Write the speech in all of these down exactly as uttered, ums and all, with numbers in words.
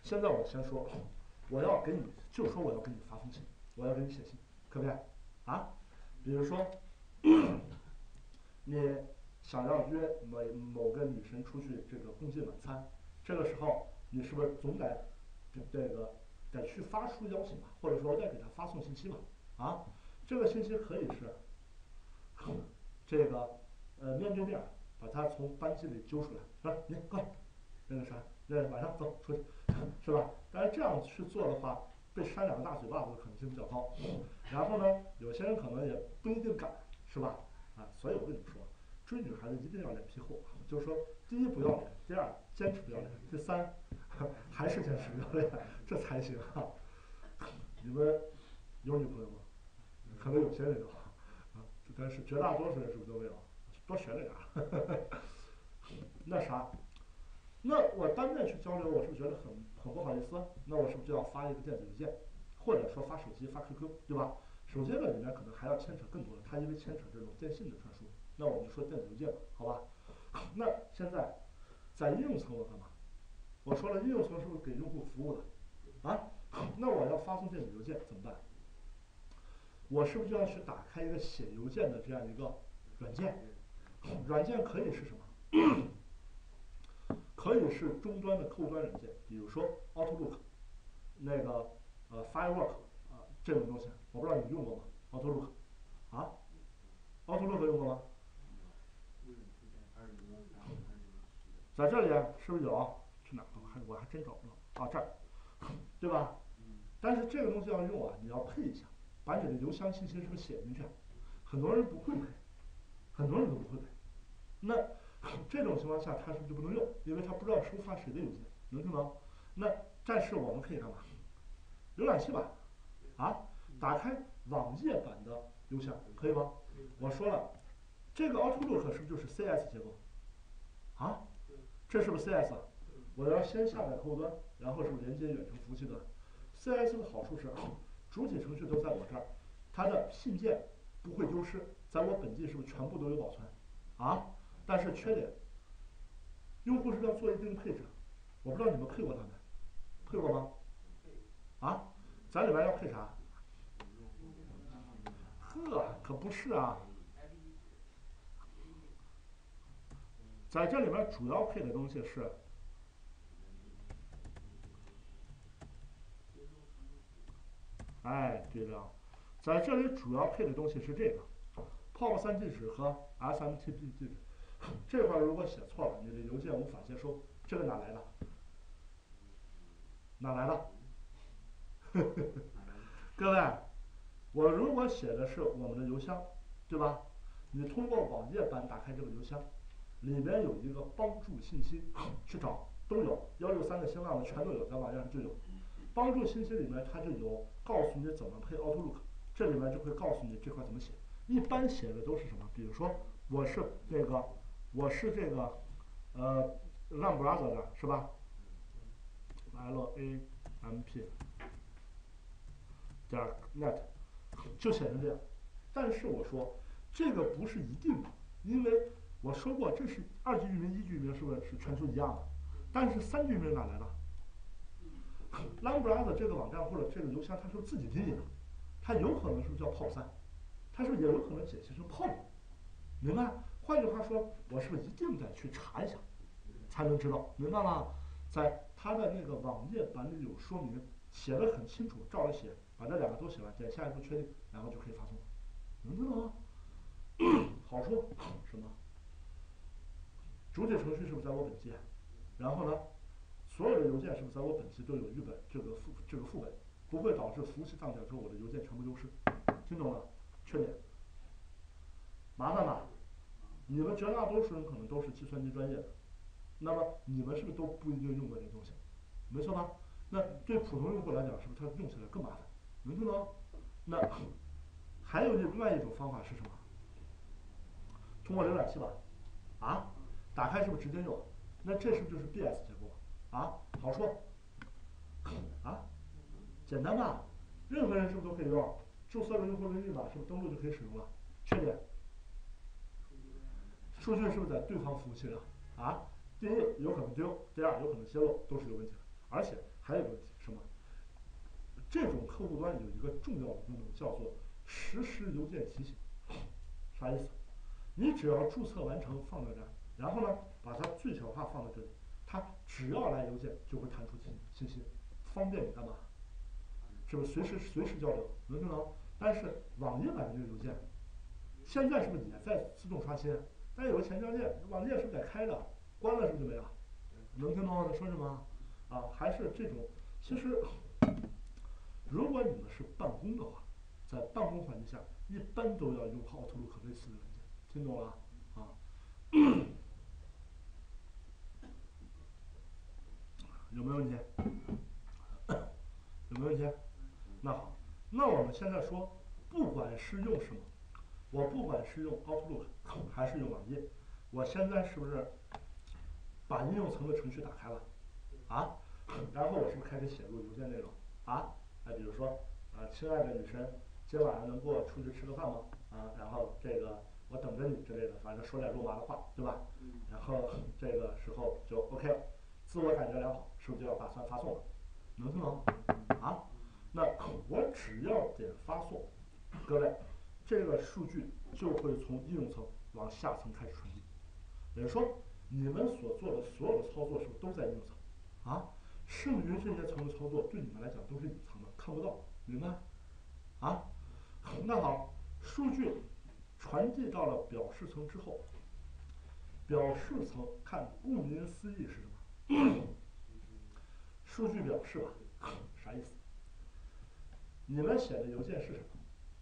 现在我先说，我要给你，就说我要给你发封信，我要给你写信，可不可以？啊，比如说你想要约某某个女生出去这个共进晚餐，这个时候你是不是总得这这个得去发出邀请吧，或者说再给她发送信息吧？啊，这个信息可以是这个呃面对面把她从班级里揪出来，说你过来，那个啥，那晚上走出去，是吧？但是这样去做的话，被扇两个大嘴巴子的可能性比较高。然后呢，有些人可能也不一定敢，是吧？啊，所以我跟你们说，追女孩子一定要脸皮厚，就是说，第一不要脸，第二坚持不要脸，第三还是坚持不要脸，这才行啊。你们有女朋友吗？可能有些人有啊，但是绝大多数人是不是都没有？多学着点儿。那啥，那我当面去交流，我是不是觉得很很不好意思？那我是不是就要发一个电子邮件，或者说发手机、发 Q Q，对吧？手机的里面可能还要牵扯更多的，它因为牵扯这种电信的传输，那我们就说电子邮件吧，好吧？那现在在应用层我干嘛？我说了，应用层是不是给用户服务的？啊，那我要发送电子邮件怎么办？我是不是就要去打开一个写邮件的这样一个软件？软件可以是什么？可以是终端的客户端软件，比如说 Outlook，那个呃 Firework 啊、呃、这种东西，我不知道你用过吗？Outlook 啊，Outlook 用过吗？在这里是不是有？去哪儿？我还我还真找不到啊，这儿，对吧？但是这个东西要用啊，你要配一下，把你的邮箱信息是不是写进去？很多人不会配，很多人都不会配。那这种情况下，它是不是就不能用？因为它不知道收发谁的邮件，能听懂？那但是我们可以干嘛？浏览器吧，啊，打开网页版的邮箱，可以吗？我说了，这个 Outlook 是不是就是 C S 结构？啊，这是不是 C S？我要先下载客户端，然后是不是连接远程服务器端？C S 的好处是，主体程序都在我这儿，它的信件不会丢失，在我本地是不是全部都有保存？啊，但是缺点，用户是不是要做一定的配置？我不知道你们配过它没？配过吗？啊，咱里边要配啥？呵，可不是啊，在这里面主要配的东西是，哎，对了，在这里主要配的东西是这个 P O P 三地址和 S M T P 地址。这块如果写错了，你的邮件无法接收，这个哪来的？哪来的？各位，我如果写的是我们的邮箱，对吧？你通过网页版打开这个邮箱，里面有一个帮助信息，去找都有，幺六三的、新浪的全都有，在网页上就有。帮助信息里面它就有告诉你怎么配 Outlook，这里面就会告诉你这块怎么写。一般写的都是什么？比如说我是这个，我是这个，呃，Lam Brother 的是吧？L A M P 点 net 就写成这样。但是我说这个不是一定的，因为我说过这是二级域名、一级域名是不是是全球一样的？但是三级域名哪来的？Lambrother 这个网站或者这个邮箱，它是自己定义的，它有可能是不是叫 P O P 三，它是不是也有可能解析成 P O P，明白？换句话说，我是不是一定得去查一下，才能知道，明白吗？在它的那个网页版里有说明，写的很清楚，照着写，把这两个都写完，点下一步确定，然后就可以发送了，能听懂吗？好处什么？主体程序是不是在我本机？然后呢，所有的邮件是不是在我本机都有预本这个副这个副本，不会导致服务器上架之后我的邮件全部丢失？听懂了？缺点？麻烦吧？你们绝大多数人可能都是计算机专业的，那么你们是不是都不一定用过这东西？没错吧？那对普通用户来讲，是不是它用起来更麻烦？能听懂？那还有另外一种方法是什么？通过浏览器吧，啊，打开是不是直接用？那这是不是就是 B S 结构啊？好说啊，简单吧？任何人是不是都可以用？注册个用户名密码，是不是登录就可以使用了？缺点？数据是不是在对方服务器上啊？第一有可能丢，第二有可能泄露，都是有问题的。 而且还有个问题什么？这种客户端有一个重要的功能叫做实时邮件提醒，啥意思？你只要注册完成放到这儿，然后呢把它最小化放到这里，它只要来邮件就会弹出信信息，方便你干嘛？是不是随时随时交流，能听懂？但是网页版的这个邮件，现在是不是也在自动刷新？但有个前条件，网页是不是得开的？关了是不是就没了？能听懂我在说什么？啊，还是这种，其实如果你们是办公的话，在办公环境下，一般都要用 Outlook 类似的软件，听懂了啊？有没有问题？有没有问题？那好，那我们现在说，不管是用什么，我不管是用 Outlook 还是用网页，我现在是不是把应用层的程序打开了？啊，然后我是不是开始写入邮件内容？啊，那比如说，啊，亲爱的女神，今晚上能跟我出去吃个饭吗？啊，然后这个我等着你之类的，反正说点肉麻的话，对吧？然后这个时候就 OK 了，自我感觉良好，是不是就要打算发送了？能听懂？啊，那我只要点发送，各位，这个数据就会从应用层往下层开始传递。也就是说，你们所做的所有的操作是不是都在应用层？啊，剩余这些层的操作对你们来讲都是隐藏的，看不到，明白？啊，那好，数据传递到了表示层之后，表示层看顾名思义是什么？数据表示吧，啥意思？你们写的邮件是什么？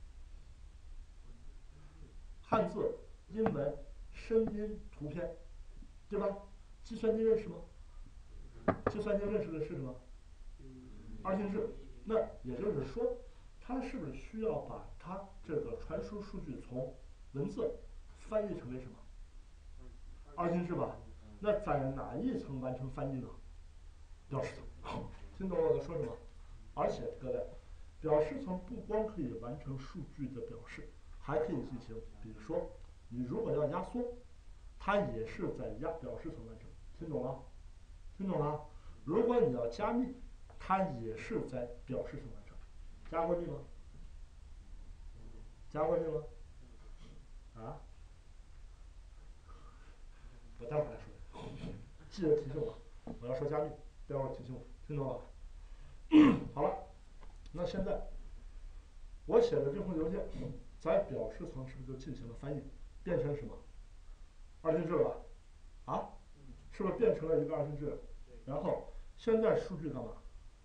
汉字、英文、声音、图片，对吧？计算机认识吗？计算机认识的是什么？二进制。那也就是说，它是不是需要把它这个传输数据从文字翻译成为什么？二进制吧？那在哪一层完成翻译呢？表示层。听懂我在说什么？而且各位，表示层不光可以完成数据的表示，还可以进行，比如说你如果要压缩，它也是在压表示层完成。听懂了？听懂了？如果你要加密，它也是在表示层完成。加过密吗？加过密吗？啊？我待会儿来说，记得提醒我，我要说加密，待会儿提醒我，听懂了？好了，那现在我写的这封邮件，在表示层是不是就进行了翻译，变成什么？二进制了吧？啊？是不是变成了一个二进制？然后现在数据干嘛？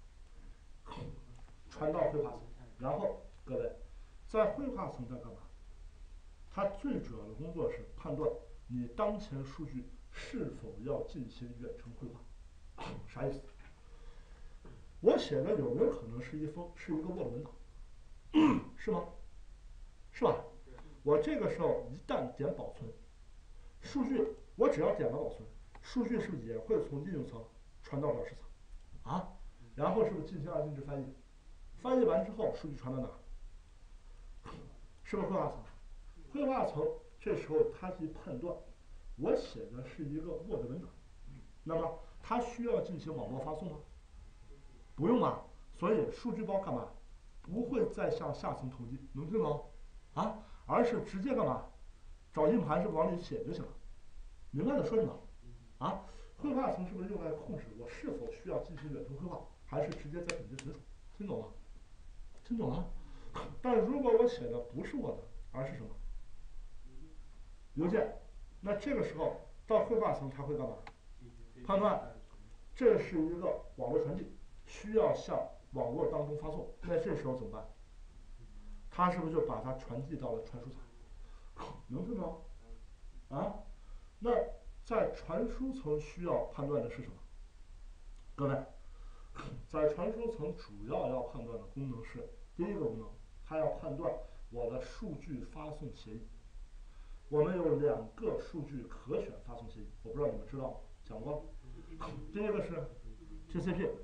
传到绘画层，然后各位，在绘画层在干嘛？它最主要的工作是判断你当前数据是否要进行远程绘画。啥意思？我写的有没有可能是一封是一个 Word 文档？是吗？是吧？我这个时候一旦点保存，数据我只要点了保存，数据是不是也会从应用层传到表示层？啊？然后是不是进行二进制翻译？翻译完之后，数据传到哪儿？是不是绘画层？绘画层这时候它一判断，我写的是一个 Word 文档，那么它需要进行网络发送吗？不用啊。所以数据包干嘛？不会再向下层投递，能听懂？啊，而是直接干嘛？找硬盘是不是往里写就行了？明白我说什么？啊，绘画层是不是用来控制我是否需要进行远程绘画，还是直接在本地存储？听懂吗？听懂了？但如果我写的不是 Word，而是什么？邮件。那这个时候到绘画层它会干嘛？判断这是一个网络传递，需要向网络当中发送。那这时候怎么办？它是不是就把它传递到了传输层？能听懂？啊？那在传输层需要判断的是什么？各位，在传输层主要要判断的功能是第一个功能，它要判断我的数据发送协议。我们有两个数据可选发送协议，我不知道你们知道吗？讲过。第一个是 T C P，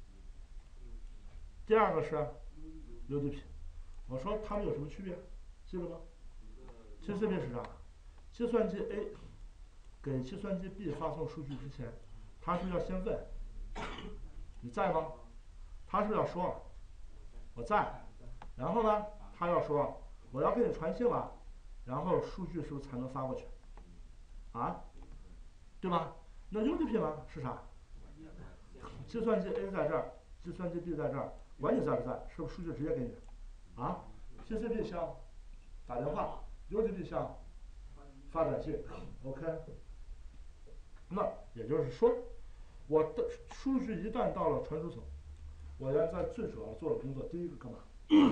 第二个是 U D P。我说它们有什么区别？记得吗 ？T C P 是啥？计算机 A 给计算机 B 发送数据之前，它是要先问你在吗？他是不是要说我在？然后呢，他要说我要给你传信了，然后数据是不是才能发过去？啊，对吧？那 U D P 呢是啥？计算机 A 在这儿，计算机 B 在这儿，管你在不在，是不是数据直接给你？啊 ，T C P 向打电话 ，U D P 向发短信 ，OK。那也就是说，我的数据一旦到了传输层，我现在最主要做的工作，第一个干嘛？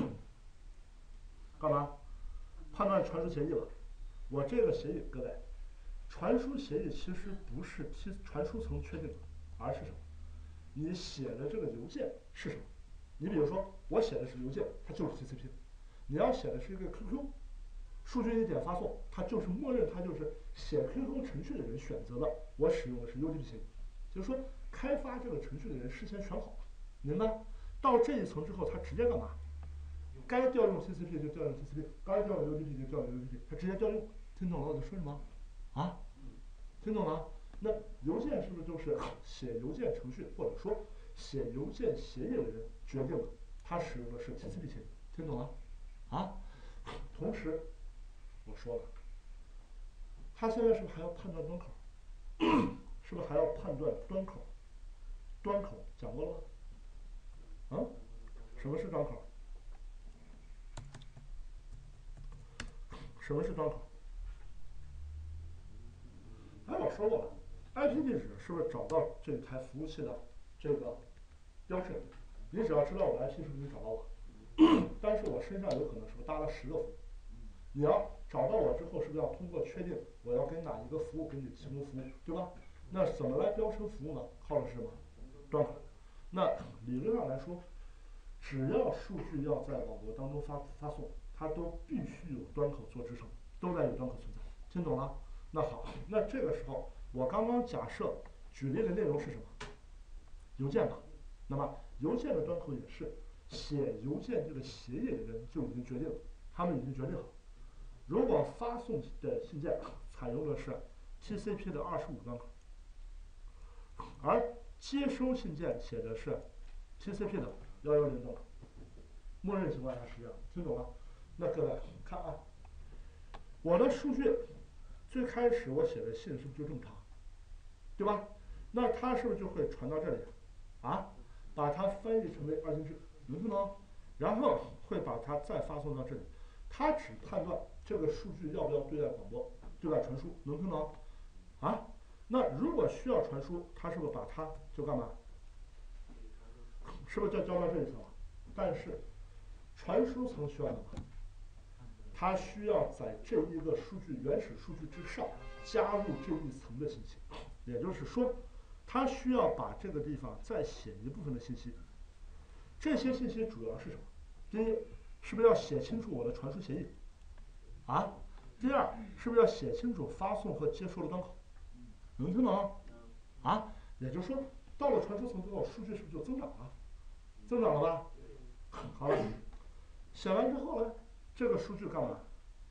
干嘛？判断传输协议了。我这个协议，各位，传输协议其实不是 T 传输层确定的，而是什么？你写的这个邮件是什么？你比如说，我写的是邮件，它就是 T C P。你要写的是一个 Q Q，数据一点发送，它就是默认它就是写 Q Q 程序的人选择的，我使用的是 U D P 协议，就是说开发这个程序的人事先选好了，明白？到这一层之后，他直接干嘛？该调用 T C P 就调用 T C P， 该调用 U D P 就调用 U D P， 它直接调用。听懂了我在说什么？啊？听懂了？那邮件是不是就是写邮件程序或者说写邮件协议的人决定的？他使用的是 T C P 协议，听懂了？啊？同时，我说了，他现在是不是还要判断端口？是不是还要判断端口？端口讲过了吗？啊？什么是端口？什么是端口？哎，我说过了 ，I P 地址是不是找到这台服务器的这个标志？你只要知道我的 I P 是不是就找到我？但是我身上有可能是不是搭了十个服务？你要找到我之后，是不是要通过确定我要跟哪一个服务给你提供服务，对吧？那怎么来标称服务呢？靠的是什么？端口。那理论上来说，只要数据要在网络当中发发送，它都必须有端口做支撑，都得有端口存在。听懂了？那好，那这个时候我刚刚假设举例的内容是什么？邮件吧。那么邮件的端口也是写邮件这个协议的人就已经决定了，他们已经决定好。如果发送的信件采用的是 T C P 的二十五端口，而接收信件写的是 T C P 的幺幺零端口，默认情况下是这样，听懂了？那各位看啊，我的数据最开始我写的信是不是就这么长，对吧？那它是不是就会传到这里啊？把它翻译成为二进制，能听懂？然后会把它再发送到这里，它只判断这个数据要不要对外广播、对外传输，能听懂？啊？那如果需要传输，它是不是把它就干嘛？是不是就交到这一层了？但是传输层需要干嘛？它需要在这一个数据原始数据之上加入这一层的信息，也就是说，它需要把这个地方再写一部分的信息。这些信息主要是什么？第一，是不是要写清楚我的传输协议？啊？第二，是不是要写清楚发送和接收的端口？能听懂？啊？也就是说，到了传输层之后，数据是不是就增长了？增长了吧？好了，写完之后呢，这个数据干嘛？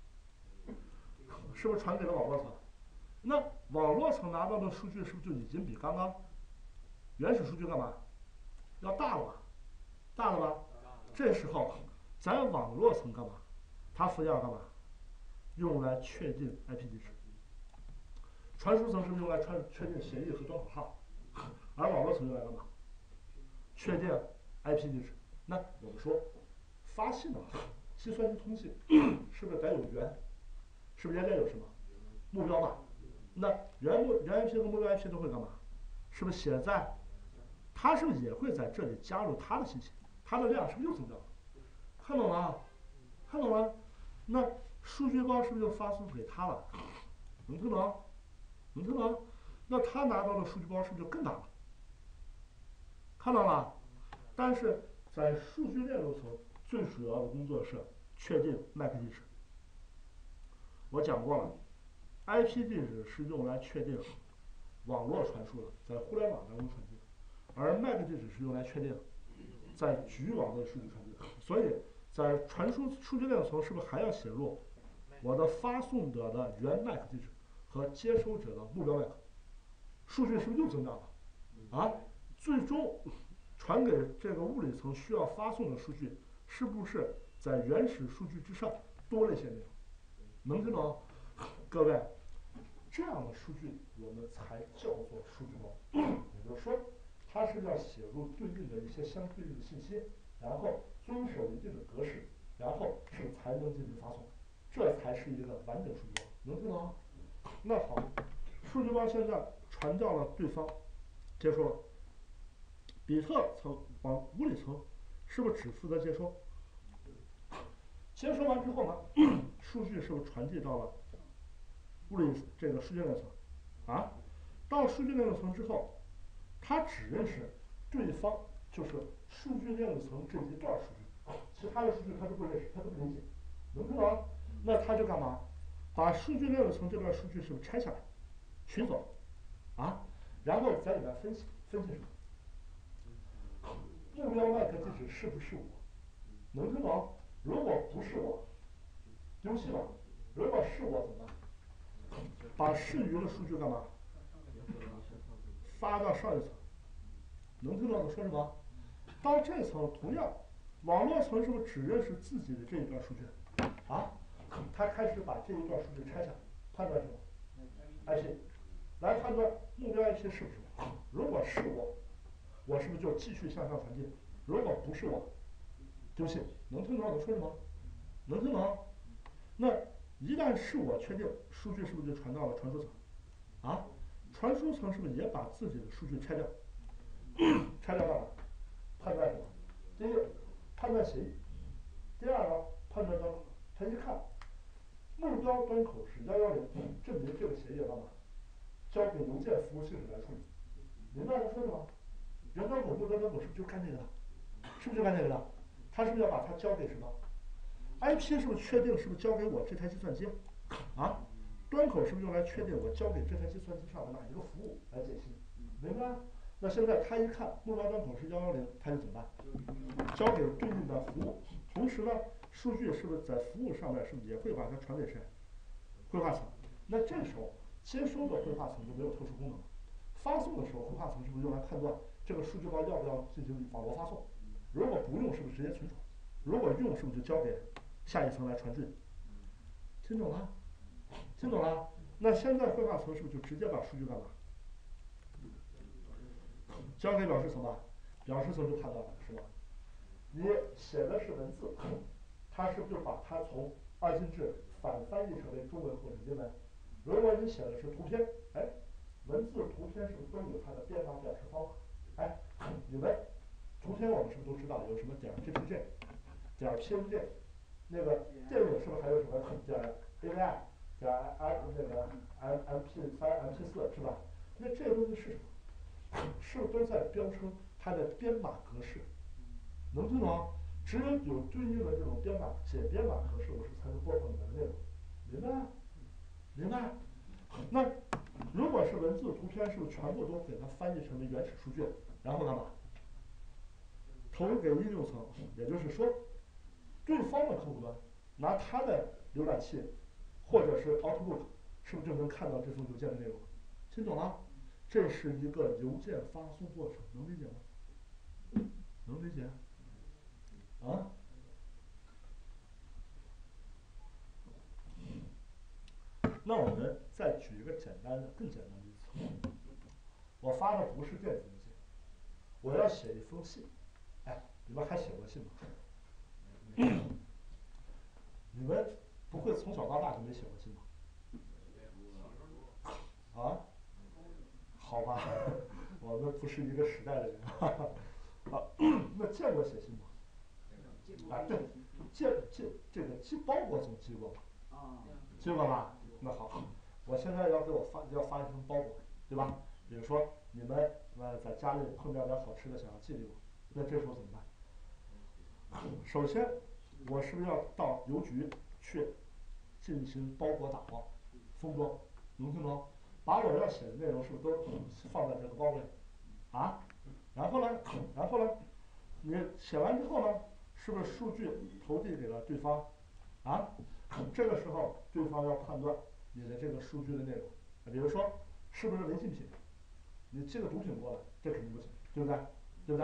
是不是传给了网络层？那网络层拿到的数据是不是就已经比刚刚原始数据干嘛？要大了吧？大了吧？这时候在网络层干嘛？它附件干嘛？用来确定 I P 地址。传输层是不是用来传确定协议和端口号？而网络层用来干嘛？确定 I P 地址。那我们说发信啊，计算机通信是不是得有源？是不是也得有什么目标吧？那原目原 I P 和目标 I P 都会干嘛？是不是写在？它是不是也会在这里加入它的信息？它的量是不是又增加了？看懂了？看懂了？那数据包是不是就发送给他了？能听懂？能听懂？那他拿到的数据包是不是就更大了？看到了？但是在数据链路层最主要的工作是确定 M A C 地址。我讲过了 ，I P 地址是用来确定网络传输的，在互联网当中传递的，而 M A C 地址是用来确定在局网的数据传递的。所以在传输数据链层是不是还要写入我的发送者的原 M A C 地址和接收者的目标 M A C？ 数据是不是又增加了？啊，最终传给这个物理层需要发送的数据，是不是在原始数据之上多了一些内容？能听懂？各位，这样的数据我们才叫做数据包。也就是说，它是要写入对应的一些相对应的信息，然后遵守一定的格式，然后是才能进行发送，这才是一个完整数据包。能听懂？那好，数据包现在传到了对方接收了，比特层往物理层是不是只负责接收？接收完之后呢，数据是不是传递到了物理这个数据链层？啊，到数据链层之后，它只认识对方就是数据链层这一段数据，其他的数据它都不认识，它都不理解，能听懂？那它就干嘛？把数据链层这段数据是不是拆下来，取走？啊，然后在里面分析分析什么？目标麦克地址是不是我？能听懂？如果不是我，丢弃了；如果是我怎么办？把剩余的数据干嘛？发到上一层。能听懂我说什么？到这层同样，网络层是不是只认识自己的这一段数据？啊，它开始把这一段数据拆下来，判断什么 ？I P， 来判断目标 I P 是不是我？如果是我，我是不是就继续向上传递？如果不是我，丢弃。能听懂我说什么？能听懂？那一旦是我确定，数据是不是就传到了传输层？啊，传输层是不是也把自己的数据拆掉？拆掉干嘛？判断什么？第一，判断协议；第二个，判断端口。他一看，目标端口是幺幺零，证明这个协议干嘛？交给邮件服务器来处理。明白他说什么？原端口、目标端口是不是就干这个的？是不是就干这个的？他是不是要把它交给什么 ？I P 是不是确定是不是交给我这台计算机？啊，端口是不是用来确定我交给这台计算机上的哪一个服务来解析？明白？那现在他一看目标端口是幺幺零，他就怎么办？交给对应的服务。同时呢，数据是不是在服务上面是不是也会把它传给谁？绘画层。那这时候接收的绘画层就没有特殊功能了。发送的时候，绘画层是不是用来判断这个数据包要不要进行网络发送？如果不用，是不是直接存储？如果用，是不是就交给下一层来传递？听懂了？听懂了？那现在绘画层是不是就直接把数据干嘛？交给表示层吧，表示层就判断了，是吧？你写的是文字，它是不是就把它从二进制反翻译成为中文或者英文？如果你写的是图片，哎，文字、图片是不是都有它的编码表示方法？哎，你们图片我们是不是都知道有什么点 J P G， 点 P N G， 那个电影是不是还有什么点 A V I， 点 M 那个 M M P 三、M P 四是吧？那这个东西是什么？是不是都在标称它的编码格式？能听懂？只有有对应的这种编码解编码格式，我是才能播放里面的内容。明白？明白？那如果是文字、图片，是不是全部都给它翻译成为原始数据，然后干嘛？投给应用层，也就是说，对方的客户端拿他的浏览器或者是 Outlook， 是不是就能看到这封邮件的内容？听懂了？这是一个邮件发送过程，能理解吗？能理解？啊？那我们再举一个简单的、更简单的例子。我发的不是电子邮件，我要写一封信。哎，你们还写过信吗？你们不会从小到大就没写过信吧？啊？好吧，我们不是一个时代的人。啊，那见过写信吗？啊，对，见见这个寄包裹总寄过吧？寄过吧？那好，我现在要给我发要发一份包裹，对吧？比如说你们呃在家里碰到点好吃的，想要寄给我，那这时候怎么办？首先，我是不是要到邮局去进行包裹打包、封装？能听懂？把我要写的内容是不是都放在这个包裹里？啊？然后呢？然后呢？你写完之后呢？是不是数据投递给了对方？啊？这个时候对方要判断你的这个数据的内容，比如说是不是违禁品？你寄个毒品过来，这肯定不行，对不对？对不对？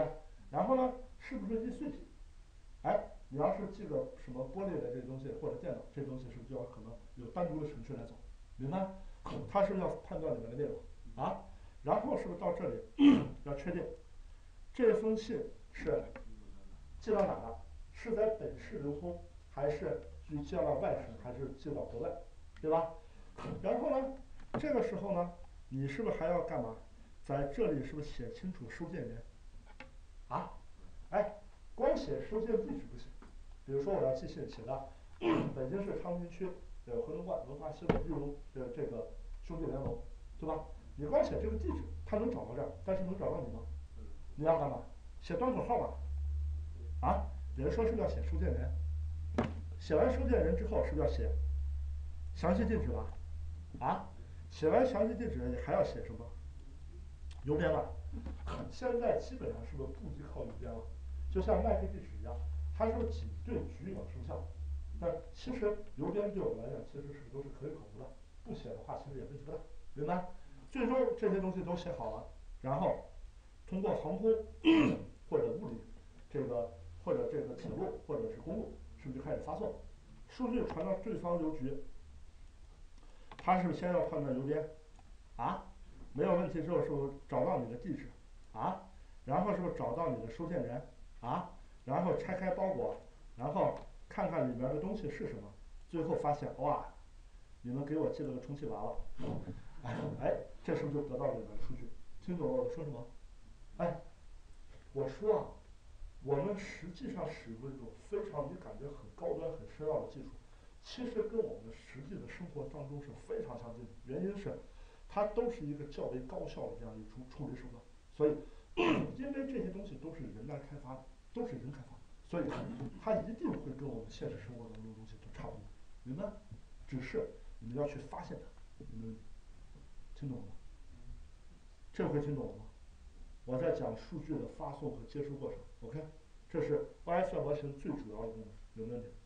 然后呢，是不是易碎体？哎，你要是记个什么玻璃的这个东西或者电脑这东西，是不是就要可能有单独的程序来走？明白？它是不是要判断里面的内容啊？然后是不是到这里要确定这封信是寄到哪了？是在本市流通，还是寄寄到外省，还是寄到国外，对吧？然后呢，这个时候呢，你是不是还要干嘛？在这里是不是写清楚收件人？啊？哎，光写收件地址不行。比如说我要寄信写的北京市昌平区的回龙观文化西路玉龙的这个兄弟联盟，对吧？你光写这个地址，他能找到这儿，但是能找到你吗？你要干嘛？写端口号码。啊，人说是要写收件人，写完收件人之后，是不是要写详细地址吧？啊，写完详细地址，你还要写什么？邮编吧。现在基本上是不是不依靠邮编了？就像麦克地址一样，它是仅对局域网生效。但其实邮编对我们来讲，其实是都是可有可无的，不写的话其实也问题不大，明白？最终这些东西都写好了，然后通过航空或者物理，这个或者这个铁路或者是公路，是不是就开始发送？数据传到对方邮局，他是不是先要判断邮编？啊，没有问题之后，是不是找到你的地址？啊，然后是不是找到你的收件人？啊，然后拆开包裹，然后看看里边的东西是什么，最后发现哇，你们给我寄了个充气娃娃，哎，这是不是就得到了里面的数据？听懂我说什么？哎，我说啊，我们实际上使用一种非常你感觉很高端、很深奥的技术，其实跟我们实际的生活当中是非常相近的。原因是，它都是一个较为高效的这样一种处理手段。所以，因为这些东西都是人来开发的，都是人开发的，所以它一定会跟我们现实生活当中的东西都差不多，明白？只是你们要去发现它，你们听懂了吗？这回听懂了吗？我在讲数据的发送和接收过程 ，OK， 这是 O S 模型最主要的功能，有没有问题？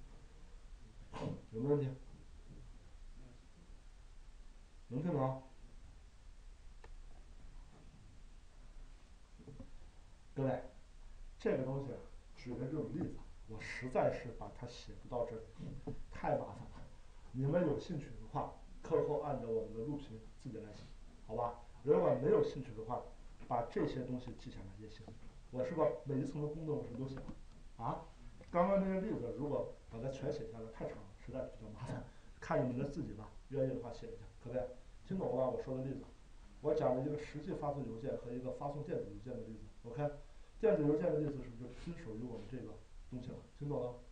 有没有问题？能听懂吗？各位，这个东西举的这种例子，我实在是把它写不到这里，太麻烦了。你们有兴趣的话，课后按照我们的录屏自己来写，好吧？如果没有兴趣的话，把这些东西记下来也行。我是把每一层的功能我是都写了，啊，刚刚那些例子如果把它全写下来太长了，实在比较麻烦，看你们的自己吧，愿意的话写一下，可不可以？听懂了吧？我说的例子，我讲了一个实际发送邮件和一个发送电子邮件的例子 ，OK？电子邮件的例子是不是就遵守于我们这个东西了？听懂了？